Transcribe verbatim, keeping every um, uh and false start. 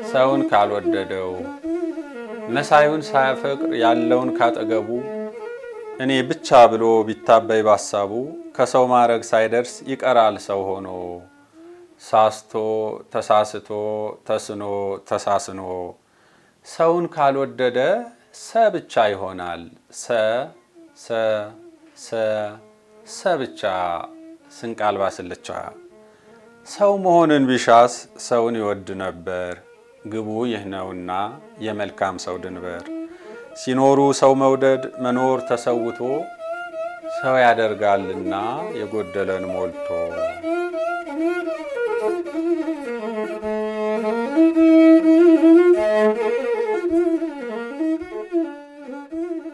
ሰውን ካልወደደው መሳዩን ሳያፈቅር ያለውን ካጠገቡ እኔ ብቻ ብሎ ቢታበይ ባሳቡ ከሰው ማረግ ሳይደርስ ይቀራል ሰው ሆኖ ሳስቶ ተሳስቶ ተስኖ ተሳስኖ ሰውን ካልወደደ ሰ ብቻ ይሆናል ሰ ሰ ሰ ሰ ብቻ ስንቃል ባስልቻ ሰው መሆንን ቢሻስ ሰውን ይወድ ነበር ግቡ ይህ ነውና የመልካም ሰው ድንበር ሲኖሩ ሰው መውደድ መኖር ተሰውቶ ሰው ያደርጋልና የጎደለን ሞልቶ